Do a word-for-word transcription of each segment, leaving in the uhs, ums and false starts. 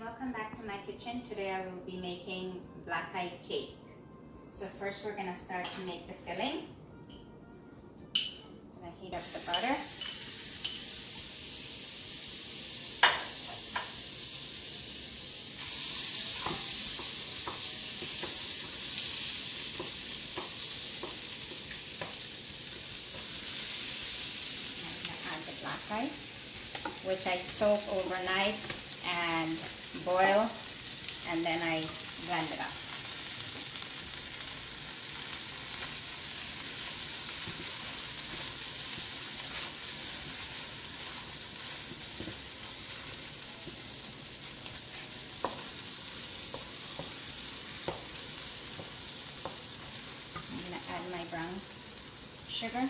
welcome back to my kitchen. Today I will be making black eyed cake. So first we're going to start to make the filling. I'm going to heat up the butter. I'm going to add the black eyed, which I soak overnight and boil, and then I blend it up. I'm going to add my brown sugar.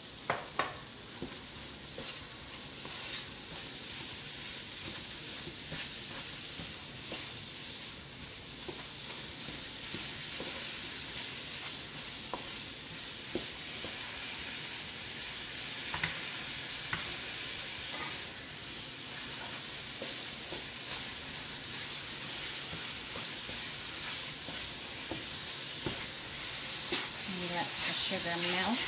Let the sugar melt.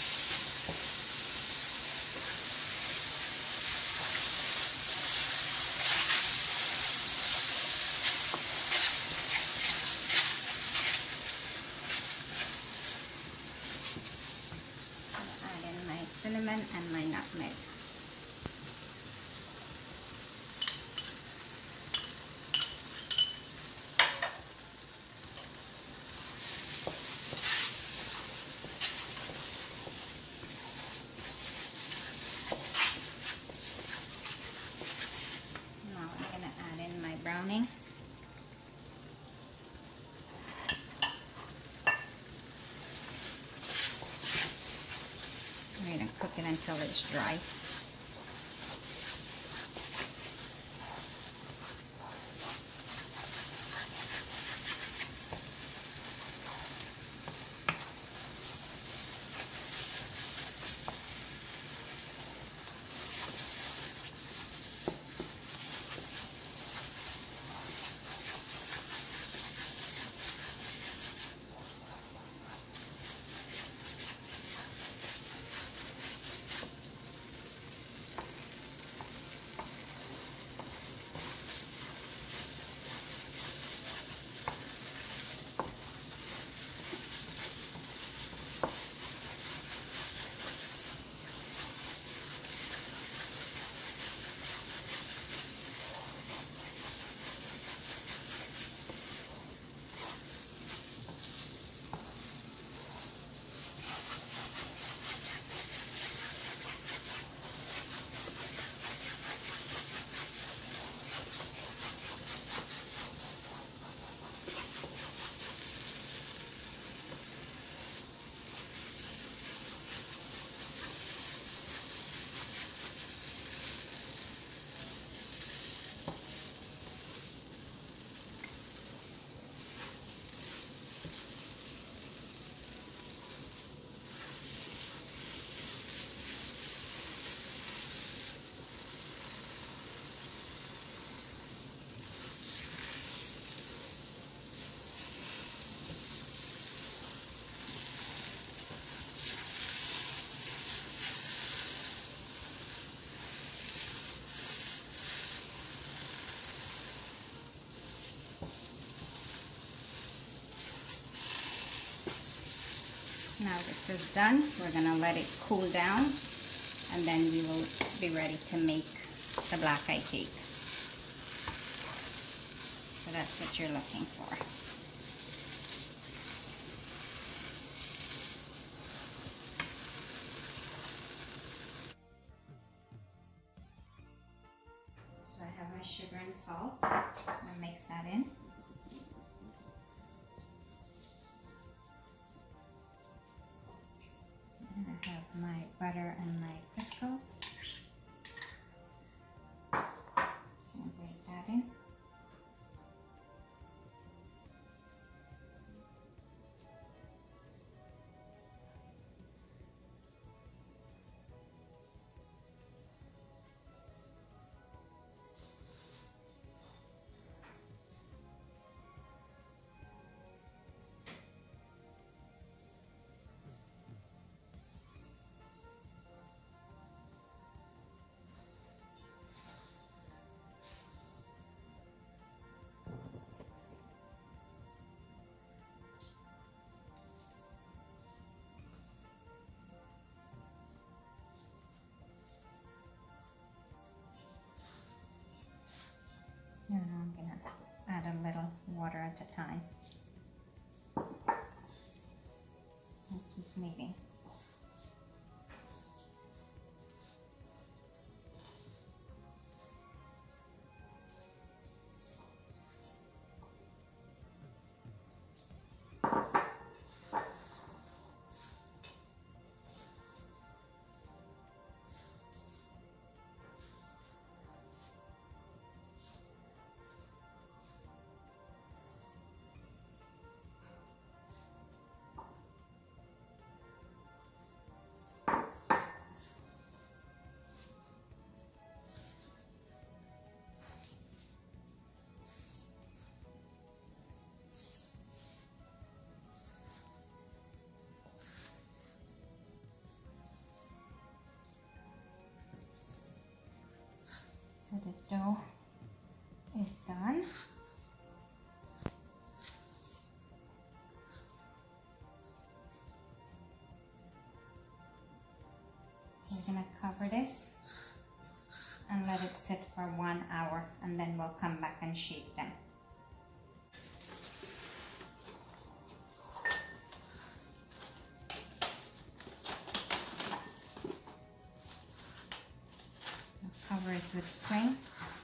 I'll add in my cinnamon and my nutmeg. Browning. I'm going to cook it until it's dry. Now this is done. We're going to let it cool down, and then we will be ready to make the black eye cake. So that's what you're looking for. So I have my sugar and salt. I'm going to mix that in. And I have my butter and my Crisco. And break that in. at a time. And keep kneading. So the dough is done. So we're gonna cover this and let it sit for one hour, and then we'll come back and shape them. I'll cover it with cream.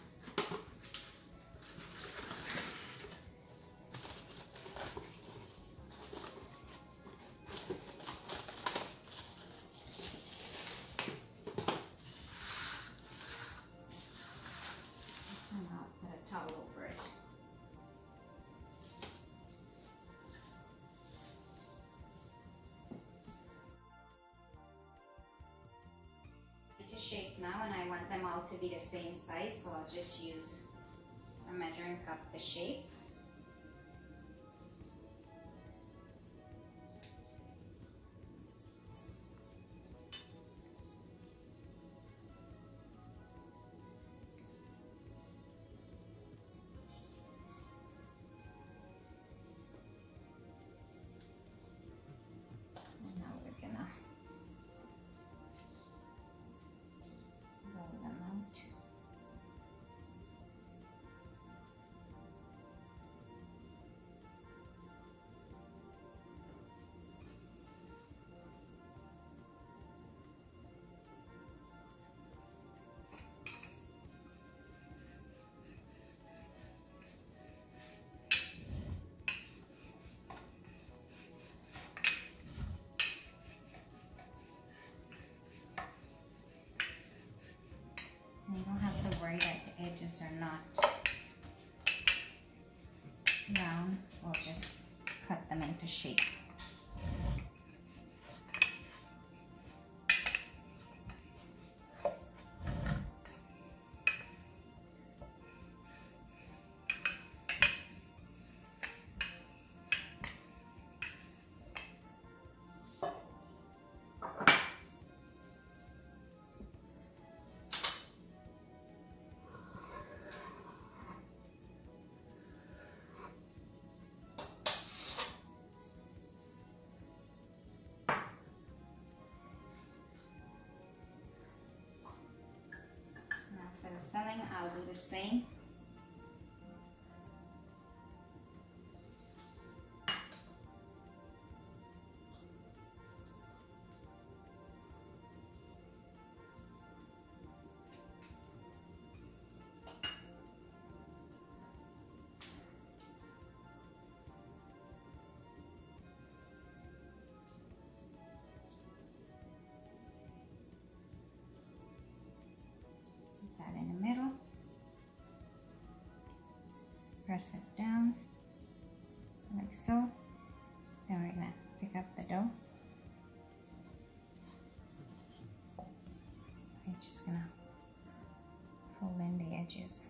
To shape now, and I want them all to be the same size, so I'll just use a measuring cup to shape. And now we're gonna roll them out. You don't have to worry that the edges are not round. We'll just cut them into shape. Filling, I'll do the same. That in the middle, press it down like so. Then we're gonna pick up the dough. We're just gonna fold in the edges.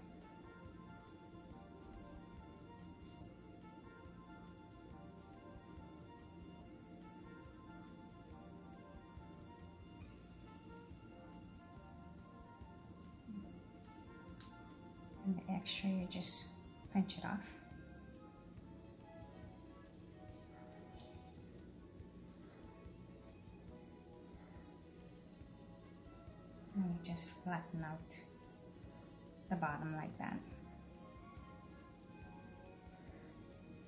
And the extra, you just pinch it off. And you just flatten out the bottom like that.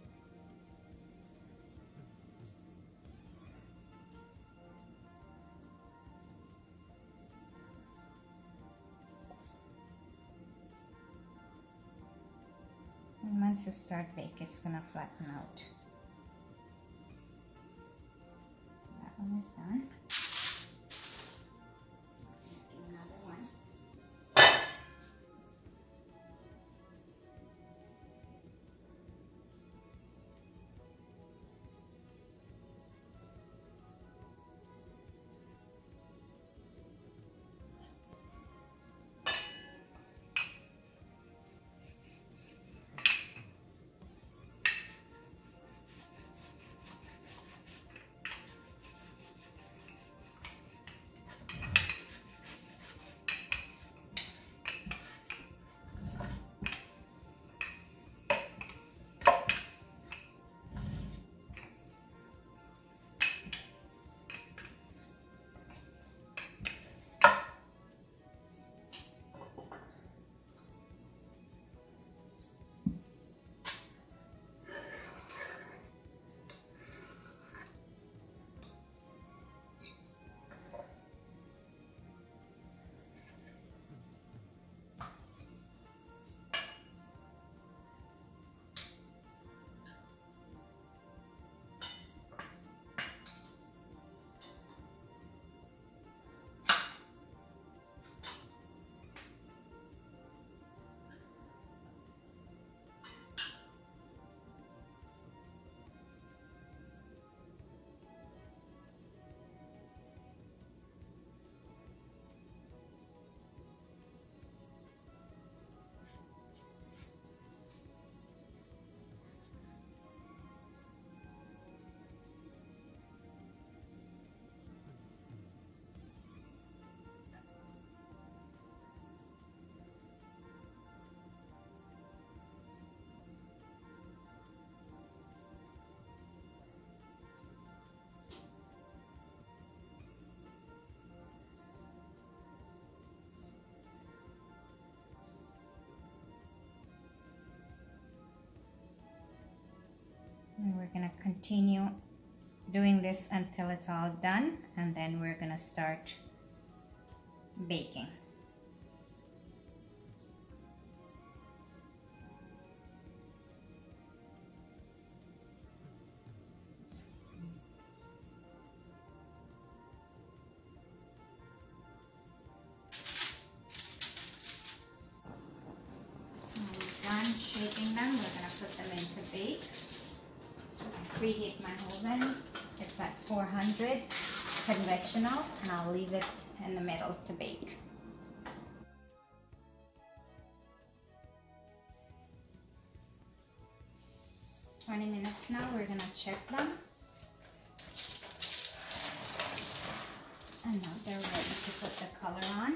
once it start bake, it's gonna flatten out. So that one is done. Another one. And we're gonna continue doing this until it's all done, and then we're gonna start baking. When we're done shaking them, we're gonna put them into bake. Preheat my oven. It's at four hundred convectional, and I'll leave it in the middle to bake. It's twenty minutes now. We're gonna check them, and now they're ready to put the color on.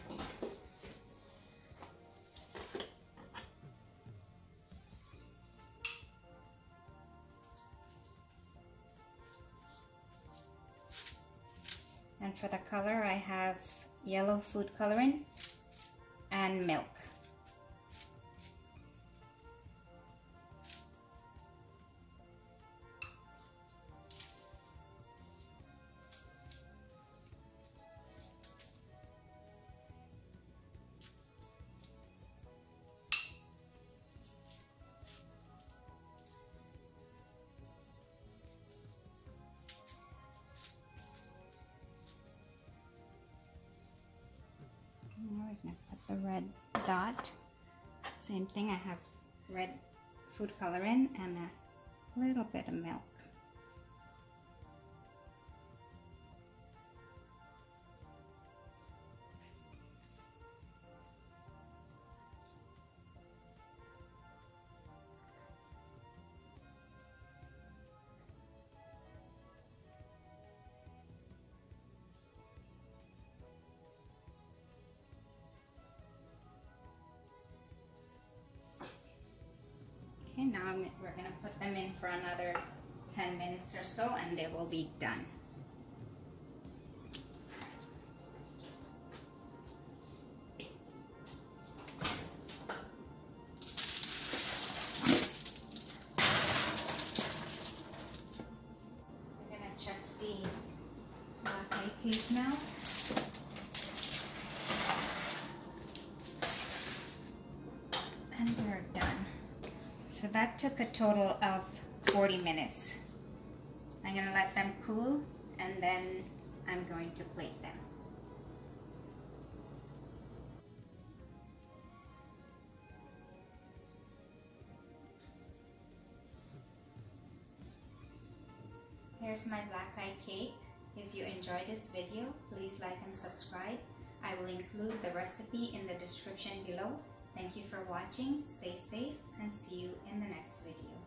And for the color, I have yellow food coloring and milk. Now we're gonna put the red dot. Same thing, I have red food coloring and a little bit of milk. Okay, now I'm, we're going to put them in for another ten minutes or so, and they will be done. We're going to check the eyedcake now. And they're done. So that took a total of forty minutes. I'm gonna let them cool and then I'm going to plate them. Here's my black eye cake. If you enjoyed this video, please like and subscribe. I will include the recipe in the description below. Thank you for watching. Stay safe and see you in the next video.